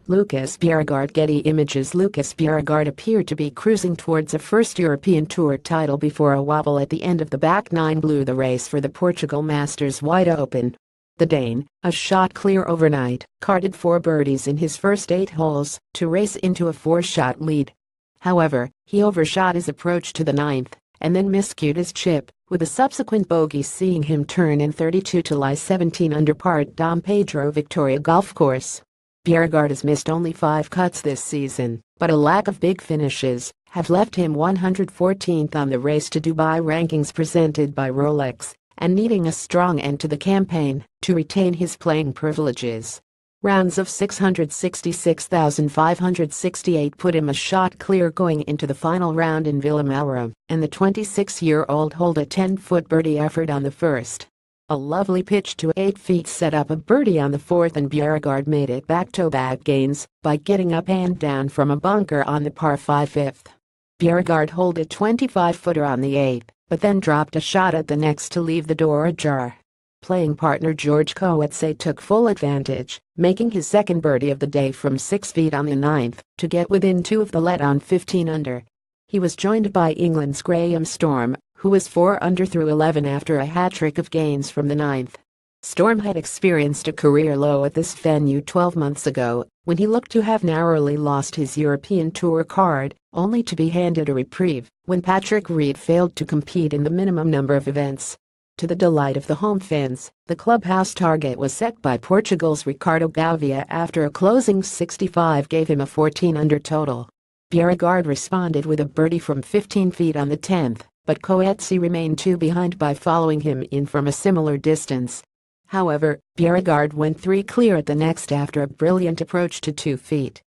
Lucas Bjerregaard. Getty Images. Lucas Bjerregaard appeared to be cruising towards a first European Tour title before a wobble at the end of the back nine blew the race for the Portugal Masters wide open. The Dane, a shot clear overnight, carded 4 birdies in his first 8 holes to race into a 4-shot lead. However, he overshot his approach to the ninth and then miscued his chip, with a subsequent bogey seeing him turn in 32 to lie 17 under par at Dom Pedro Victoria Golf Course. Bjerregaard has missed only 5 cuts this season, but a lack of big finishes have left him 114th on the Race to Dubai rankings presented by Rolex, and needing a strong end to the campaign to retain his playing privileges. Rounds of 666,568 put him a shot clear going into the final round in Villamalra, and the 26-year-old holed a 10-foot birdie effort on the first. A lovely pitch to 8 feet set up a birdie on the fourth, and Bjerregaard made it back-to-back gains by getting up and down from a bunker on the par 5 fifth. Bjerregaard holed a 25-footer on the eighth, but then dropped a shot at the next to leave the door ajar. Playing partner George Coetzee took full advantage, making his second birdie of the day from 6 feet on the ninth to get within 2 of the lead on 15 under. He was joined by England's Graham Storm, who was 4 under through 11 after a hat-trick of gains from the ninth. Storm had experienced a career low at this venue 12 months ago, when he looked to have narrowly lost his European Tour card, only to be handed a reprieve when Patrick Reed failed to compete in the minimum number of events. To the delight of the home fans, the clubhouse target was set by Portugal's Ricardo Gouveia after a closing 65 gave him a 14 under total. Bjerregaard responded with a birdie from 15 feet on the 10th, but Coetzee remained 2 behind by following him in from a similar distance. However, Bjerregaard went 3 clear at the next after a brilliant approach to 2 feet.